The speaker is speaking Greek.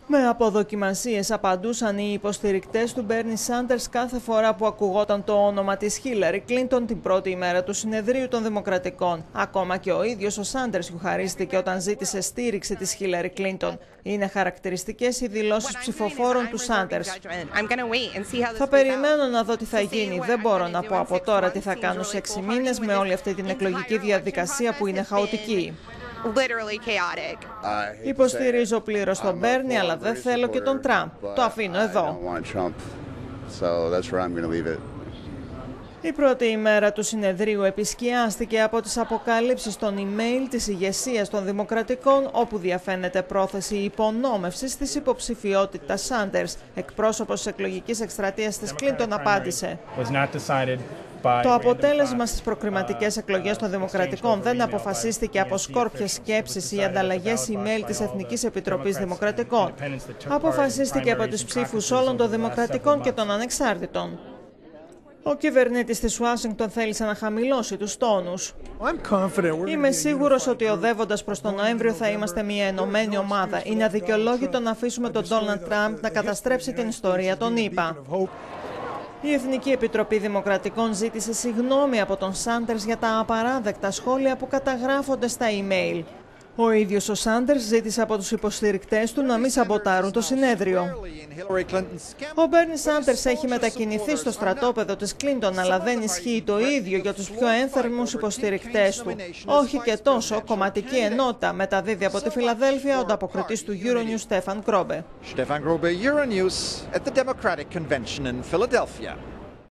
Με αποδοκιμασίες απαντούσαν οι υποστηρικτές του Μπέρνι Σάντερς κάθε φορά που ακουγόταν το όνομα της Χίλαρη Κλίντον την πρώτη ημέρα του συνεδρίου των Δημοκρατικών. Ακόμα και ο ίδιος ο Σάντερς γιουχαρίστηκε όταν ζήτησε στήριξη της Χίλαρη Κλίντον. Είναι χαρακτηριστικές οι δηλώσεις ψηφοφόρων του Σάντερς. Θα περιμένω να δω τι θα γίνει. Δεν μπορώ να πω από τώρα τι θα κάνω σε 6 μήνες με όλη αυτή την εκλογική διαδικασία που είναι χαοτική. Υποστηρίζω πλήρως τον Μπέρνι, αλλά δεν θέλω και τον Τραμπ. Το αφήνω εδώ. Η πρώτη ημέρα του συνεδρίου επισκιάστηκε από τις αποκαλύψεις των email της ηγεσίας των Δημοκρατικών, όπου διαφαίνεται πρόθεση υπονόμευσης της υποψηφιότητας Σάντερς. Εκπρόσωπος της εκλογικής εκστρατείας της Κλίντον απάντησε: το αποτέλεσμα στις προκριματικές εκλογές των Δημοκρατικών δεν αποφασίστηκε από σκόρπιες σκέψεις ή ανταλλαγές email της Εθνικής Επιτροπής Δημοκρατικών. Αποφασίστηκε από τις ψήφους όλων των Δημοκρατικών και των Ανεξάρτητων. Ο κυβερνήτης της Ουάσιγκτον θέλησε να χαμηλώσει τους τόνους. Είμαι σίγουρος ότι οδεύοντας προς τον Νοέμβριο θα είμαστε μια ενωμένη ομάδα. Είναι αδικαιολόγητο να αφήσουμε τον Ντόναλντ Τραμπ να καταστρέψει την ιστορία των ΗΠΑ. Η Εθνική Επιτροπή Δημοκρατικών ζήτησε συγγνώμη από τον Σάντερς για τα απαράδεκτα σχόλια που καταγράφονται στα email. Ο ίδιος ο Σάντερς ζήτησε από τους υποστηρικτές του να μην σαμποτάρουν το συνέδριο. Ο Μπέρνι Σάντερς έχει μετακινηθεί στο στρατόπεδο της Κλίντον, αλλά δεν ισχύει το ίδιο για τους πιο ένθερμους υποστηρικτές του. Όχι και τόσο κομματική ενότητα, μεταδίδει από τη Φιλαδέλφια ο ανταποκριτής του Euronews Στέφαν Γκρόμπε.